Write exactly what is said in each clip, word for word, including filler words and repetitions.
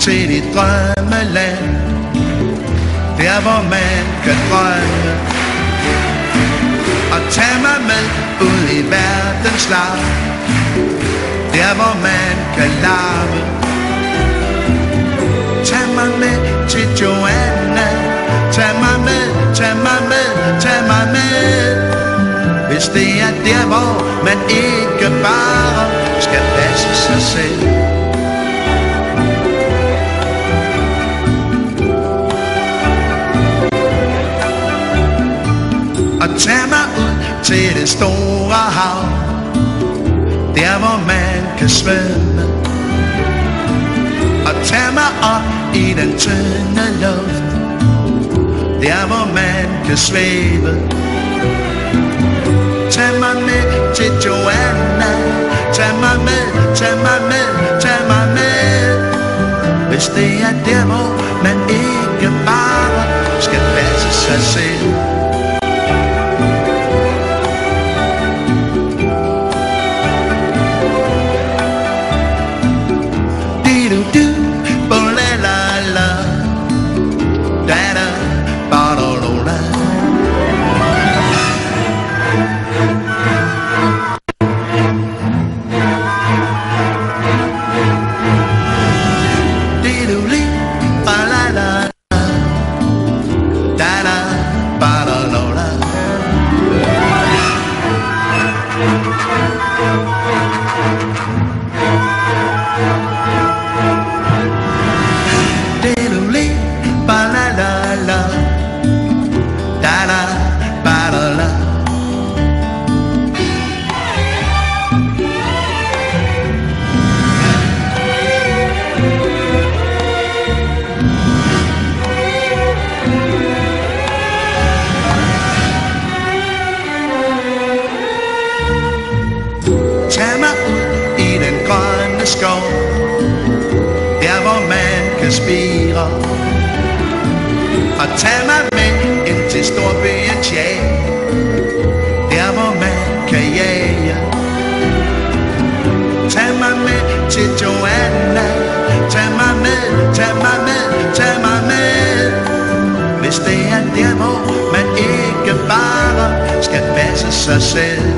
til dit drømmeland. Der hvor man kan drømme. Og tag mig med ud i verdens larm. Der hvor man kan larme. Tag mig med til Joanna. Tag mig med, tag mig med, tag mig med. Hvis det er der hvor man ikke bare skal passe sig selv. Og tag mig ud til det store hav. Der hvor man kan svømme. Og tag mig op i den tynde luft. Der hvor man kan svæve. Tag mig med til Joanna. Tag mig med, tag mig med, tag mig med. Hvis det er der hvor man ikke bare skal passe sig selv. Og tag mig med ind til storbyens jag. Der hvor man kan jage. Tag mig med til Joanna. Tag mig med, tag mig med, tag mig med. Hvis det er der hvor man ikke bare skal passe sig selv.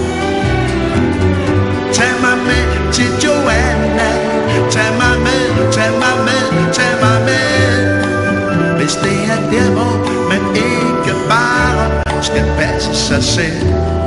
Tag mig med til Joanna. Tag mig med, tag mig med, tag mig med. Hvis det er der hvor man ikke bare skal passe sig selv.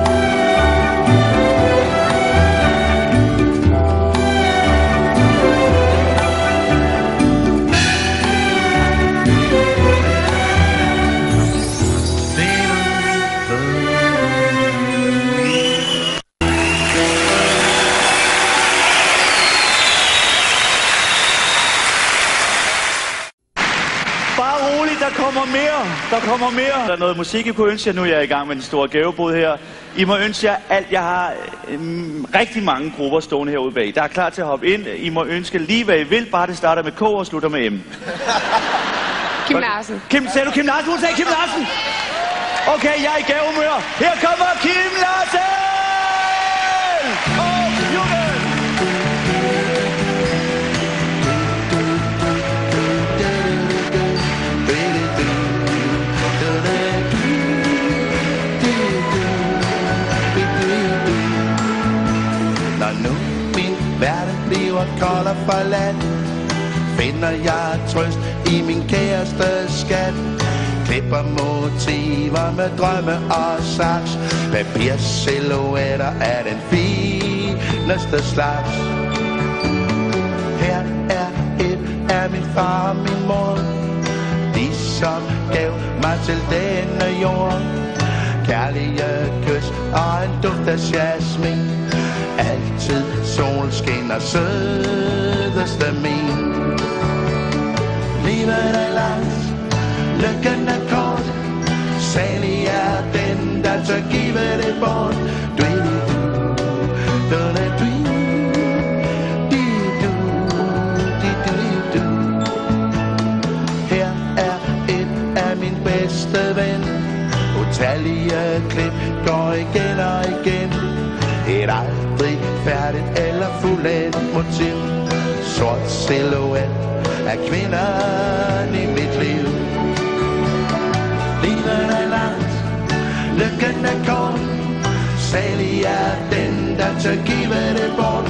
Der kommer mere. Der er noget musik, I kunne ønske jer. Nu er jeg i gang med den store gavebod her. I må ønske jer alt. Jeg har øhm, rigtig mange grupper stående herude bag. Der er klar til at hoppe ind. I må ønske lige hvad I vil. Bare det starter med K og slutter med M. Kim Larsen. Kim, sagde du Kim Larsen? Hun sagde Kim Larsen. Okay, jeg er i gavehumør. Her kommer Kim Larsen! Og Jürgen! Når nu min verden bliver kold og forladt, finder jeg trøst i min kæreste skat. Klipper motiver med drømme og saks. Papirsilhuetter er den fineste slags. Her er et af min far og min mor, de som gav mig til denne jord. Kærlige kys og en duft af jasmin. Altid solskin og sødeste min. Livet er langt, lykken er kort. Salig er den, der tør give det bort. Her er et af min bedste ven. Utallige klip går igen og igen. Et aldrig færdigt eller fuldendt motiv. Sort silhuet af kvinderne i mit liv. Livet er langt, lykken er kort, salig er den, der tør give det bort.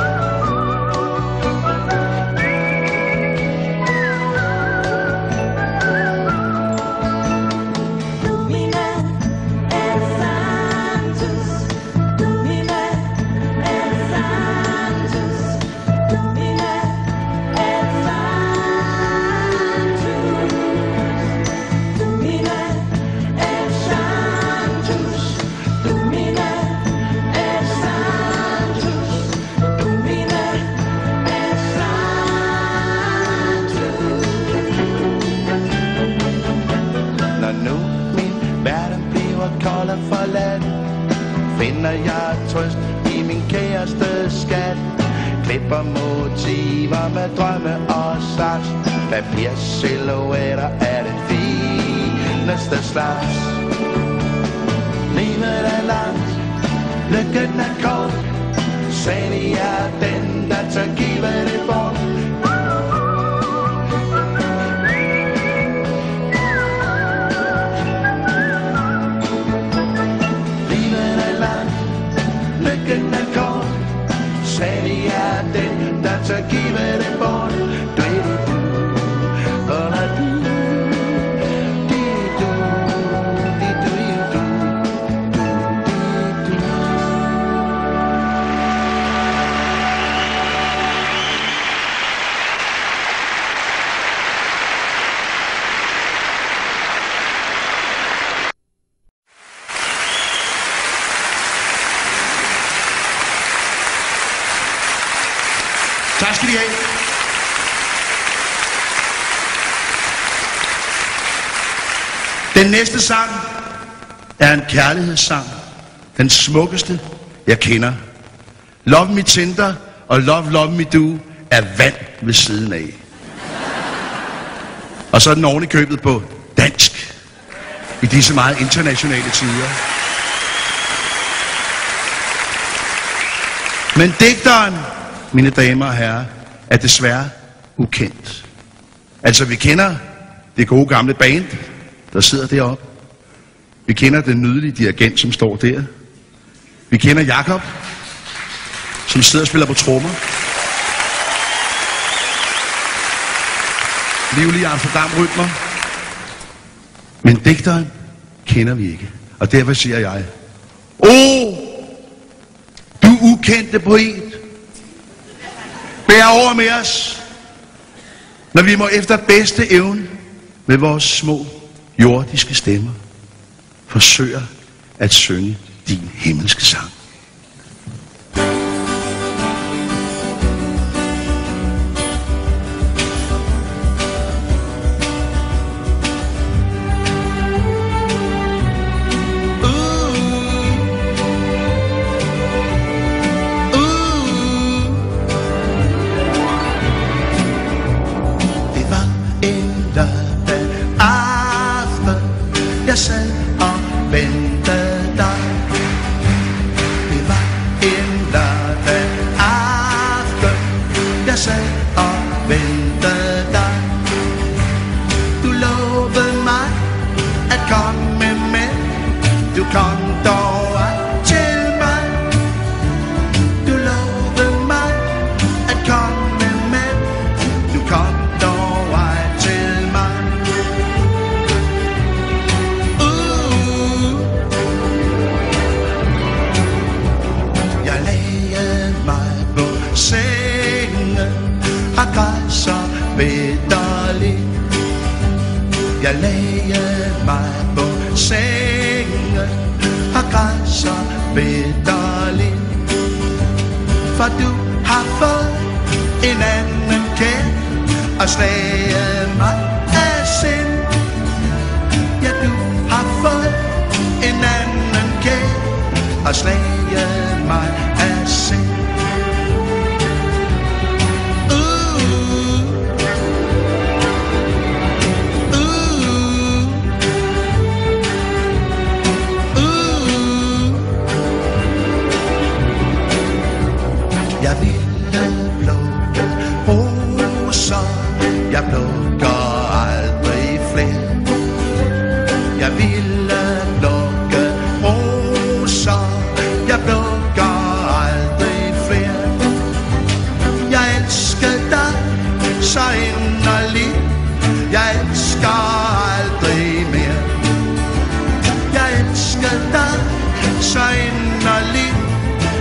Finder jeg trøst i min kæreste skat. Klipper motiver med drømme og slags. Papirsilhouetter er den fineste slags. Livet er langt, lykken er kort, salig er den, der tør give det bort. Lykken er kort, salig er den, der tør give det bort. Du-du-du, du-du-du, di-du, di-du-du, du-du-du. Tak skal I have. Den næste sang er en kærlighedssang. Den smukkeste, jeg kender. Love Me Tender og Love Love Me Do er vand ved siden af. Og så er den oven i købet på dansk. I disse meget internationale tider. Men digteren, mine damer og herrer, er desværre ukendt. Altså, vi kender det gode gamle band, der sidder deroppe. Vi kender den nydelige dirigent, som står der. Vi kender Jakob, som sidder og spiller på trommer. Livlige Amsterdam-rytmer. Men digteren kender vi ikke. Og derfor siger jeg, åh, du ukendte poet, bær over med os, når vi må efter bedste evne med vores små jordiske stemmer forsøger at synge din himmelske sang. Jeg sad og ventede dig. Det var en lørdag aften. Jeg sad og ventede dig. Du lovede mig at komme med. Du kom dog ej til mig. Du lovede mig at komme med. Du kom dog ej til mig. Sengen har grædt så bitterligt. Jeg lagde mig på sengen har grædt så bitterligt. For du har fået en anden kære og slaget mig af sind. Ja, du har fået en anden kære og slaget mig af sind. Jeg ville plukke roser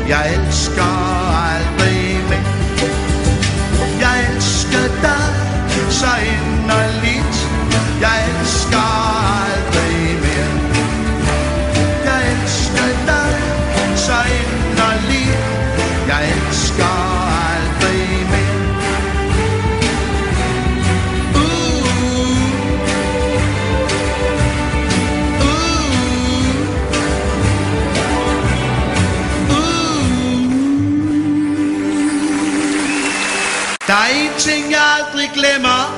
Jeg elsker aldrig mere. Jeg elsker dig så inderligt. Jeg elsker aldrig mere. Jeg elsker dig så inderligt. Jeg elsker aldrig mere. Der er en ting, jeg aldrig glemmer,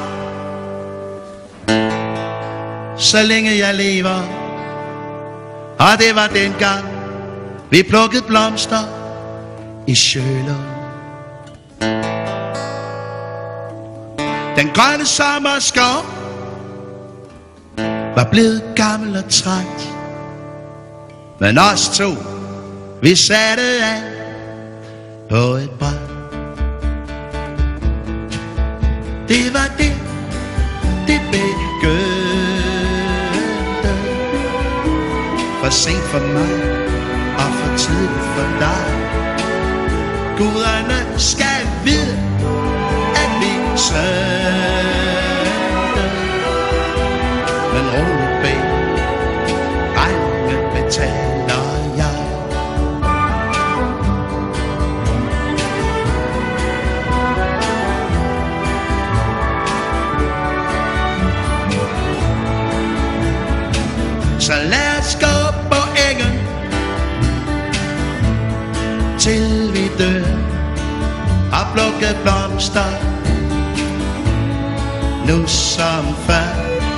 så længe jeg lever. Og det var dengang, vi plukkede blomster i Sjølund. Den grønne sommerskov var blevet gammel og træt, men os to, vi satte af på et bræt. Det var det, det begyndte. For sent for mig, og for tidligt for dig. Guderne skal vide, at vi søgte. Men rolig bag, regningen betaler jeg. Så lad os gå på engen, til vi dør, og plukke blomster, nu som før.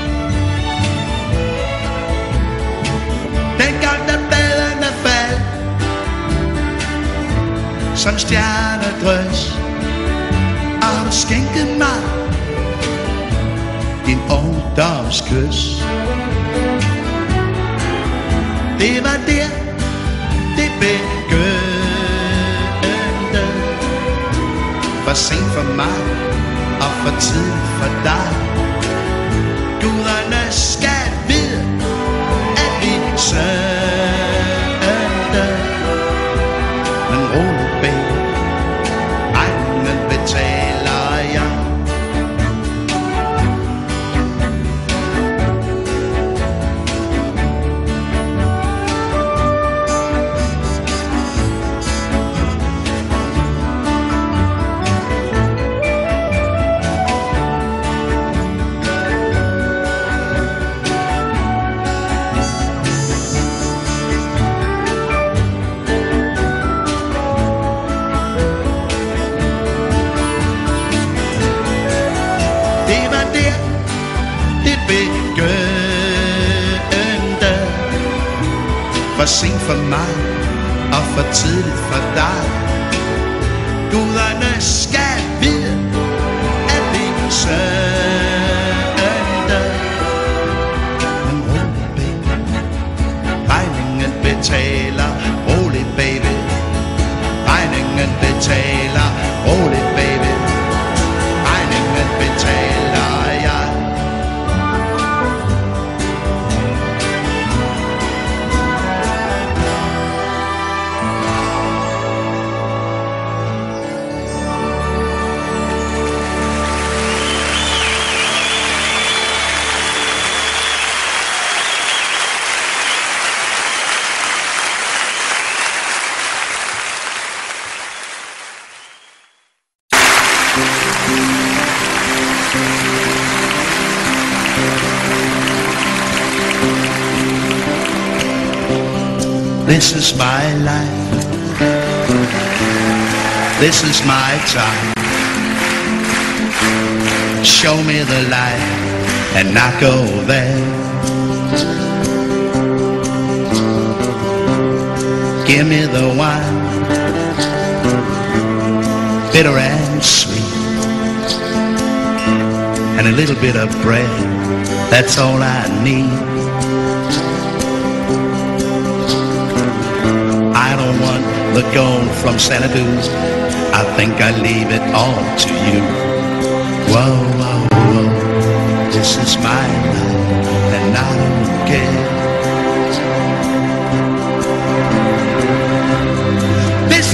Dengang da bladene faldt, som stjernedrys, og du skænkede mig din ungdomskys. Det var der, det begyndte. For sent for mig, og for tidligt for dig. Guderne skal vide, at vi søgte. Men rolig bag, regningen betaler jeg. For sent for mig, og for tidligt for dig. Guderne skal vide, at vi søgte. Men rolig baby, regningen betaler. Rolig baby, regningen betaler. Rolig baby, regningen betaler jeg. This is my life. This is my time. Show me the light and not go there. Give me the wine, bitter and sweet, and a little bit of bread. That's all I need. I don't want the gold from Xanadu. I think I leave it all to you. Whoa, whoa, whoa, this is my life and I don't care. This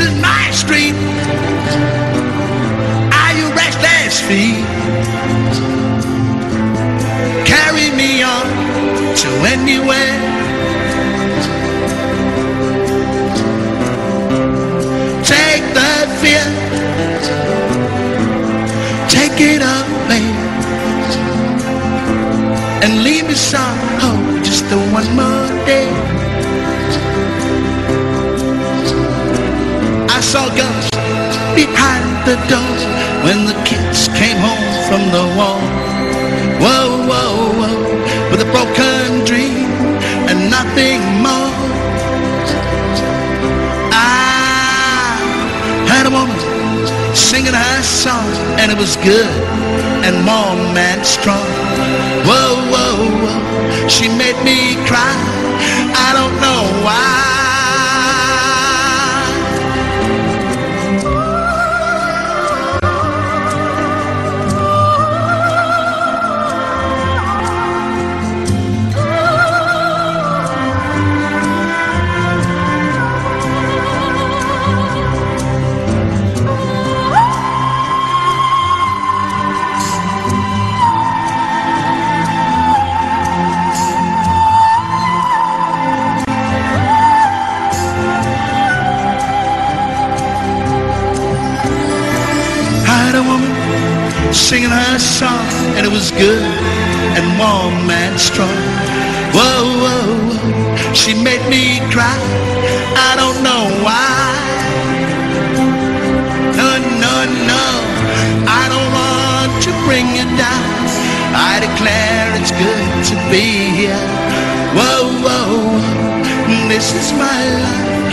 get away and leave me some hope just the one more day. I saw guns behind the door when the kids came home from the war. Whoa, whoa, whoa, with a broken dream and nothing more. I had a woman singing her song, and it was good and warm and strong. Whoa, whoa, whoa, she made me cry. I don't know why. Singing her song, and it was good and warm and strong. Whoa, whoa, whoa, she made me cry. I don't know why. No, no, no, I don't want to bring you down. I declare it's good to be here. Whoa, whoa, whoa, this is my life.